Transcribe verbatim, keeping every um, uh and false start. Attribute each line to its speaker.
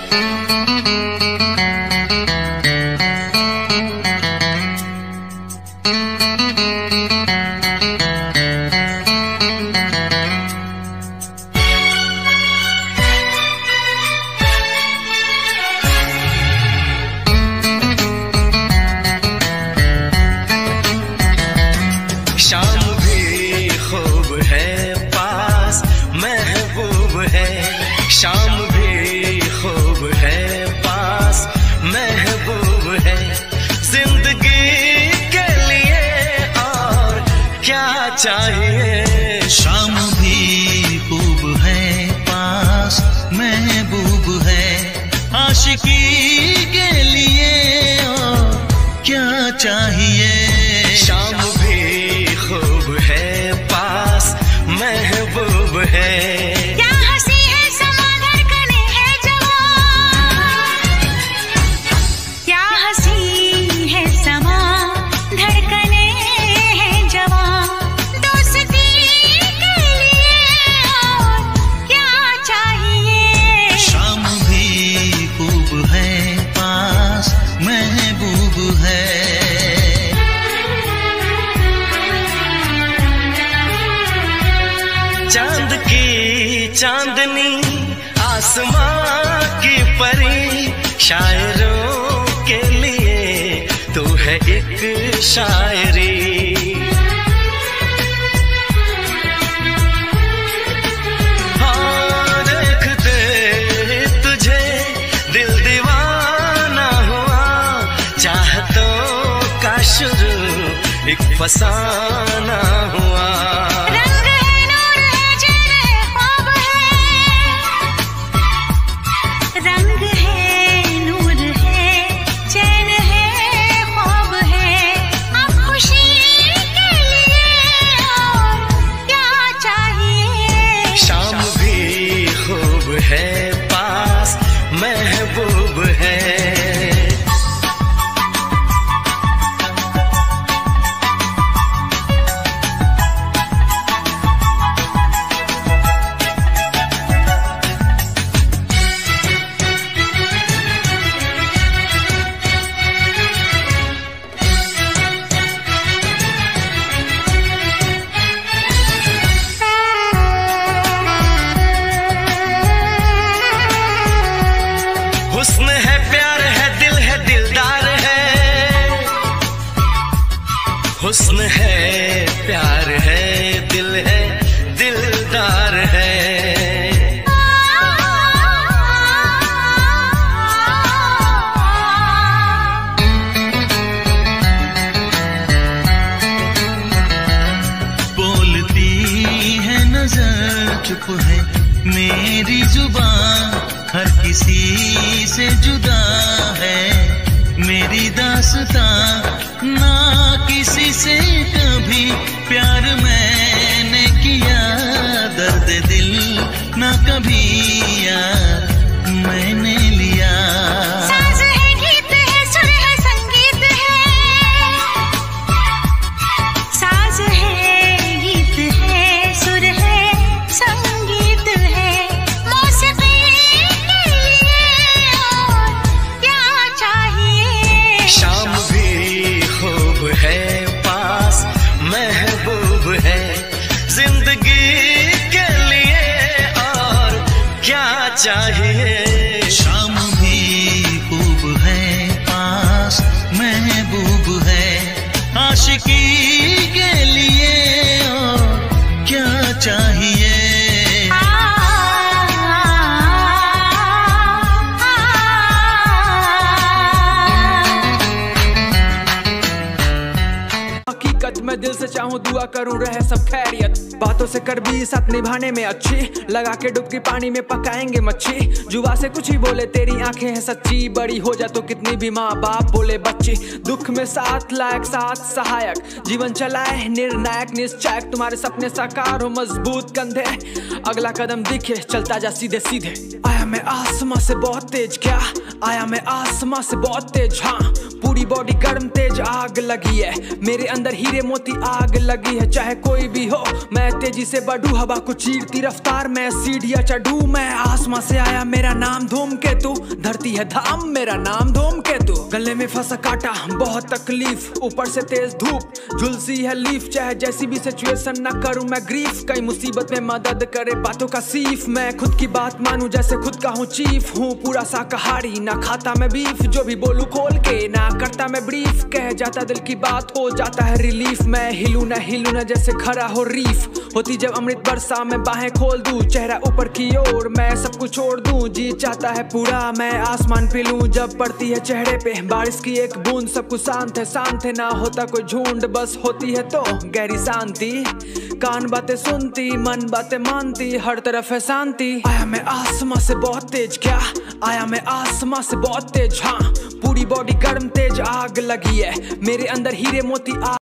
Speaker 1: शाम भी खूब है पास महबूब है, जिंदगी के लिए और क्या चाहिए।
Speaker 2: शाम भी खूब है पास महबूब है, आशिकी के लिए और क्या चाहिए।
Speaker 1: शाम भी खूब है पास महबूब है, चांद की चांदनी आसमां की परी, शायरों के लिए तू है एक शायरी। हाँ देखते तुझे दिल दीवाना हुआ, चाहतों का शुरू एक फसाना हुआ। है पास महबूब है, हुस्न है प्यार है दिल है दिलदार है, हुस्न है प्यार है दिल है दिलदार है।
Speaker 2: बोलती है नजर चुप है मेरी जुबान, हर किसी से जुदा है मेरी दास्तां, ना किसी से कभी प्यार मैंने किया, दर्द दिल ना कभी यार मैंने लिया।
Speaker 3: साज है गीत है सुर है संगीत है, साज है गीत है सुर है संगीत है, मौसीकी के लिए और क्या चाहिए।
Speaker 1: शाम भी खूब है पास महबूब है, जिंदगी के लिए और क्या चाहिए।
Speaker 2: शाम भी खूब है पास महबूब है, आशिकी के लिए और क्या चाहिए।
Speaker 4: मैं दिल से चाहूँ दुआ करूँ रहे सब खैरियत, बातों से कर भी साथ निभाने में अच्छी, लगा के डुबकी पानी में पकाएंगे मच्छी, जुआ से कुछ ही बोले तेरी आंखें हैं सच्ची, बड़ी हो जा तो कितनी भी माँ बाप बोले बच्ची, दुख में साथ लायक साथ सहायक, जीवन चलाए निर्णायक निश्चायक, तुम्हारे सपने साकार हो मजबूत कंधे, अगला कदम दिखे चलता जा सीधे सीधे। आया मैं आसमां से बहुत तेज, क्या आया मैं आसमां से बहुत तेज, हाँ पूरी बॉडी गर्म तेज आग लगी है, मेरे अंदर हीरे मोती आग लगी है। चाहे कोई भी हो मैं तेजी से बढ़ूं, हवा को चीरती रफ्तार मैं सीढ़ियां चढ़ूं। मैं आसमां से आया मेरा नाम धूमकेतु, धरती है धाम मेरा नाम धूमकेतु। गले में फंसा कांटा बहुत तकलीफ, ऊपर से तेज धूप झुलसी है लीफ। चाहे जैसी भी सिचुएशन ना करूं मैं ग्रीफ, कई मुसीबत में मदद करे बातों का सीफ। मैं खुद की बात मानूं जैसे खुद का हूँ चीफ, हूँ पूरा शाकाहारी ना खाता मैं बीफ। जो भी बोलूं खोल के ना करता मैं ब्रीफ, कह जाता दिल की बात हो जाता है रिलीफ। मैं हिलूं ना हिलूं ना जैसे खरा हो रीफ, होती जब अमृत बरसा मैं बाहें खोल दूं। चेहरा ऊपर की ओर मैं सब कुछ छोड़ दूं, जी चाहता है पूरा मैं आसमान पी लूं। जब पड़ती है चेहरे पे बारिश की एक बूंद, सब कुछ शांत है शांत है ना होता कोई झुंड। बस होती है तो गहरी शांति, कान बातें सुनती मन बातें मानती, हर तरफ है शांति। आया मैं आसमां से बहुत तेज, क्या आया मैं आसमां से बहुत तेज। हाँ पूरी बॉडी गर्म तेज आग लगी है, मेरे अंदर हीरे मोती आग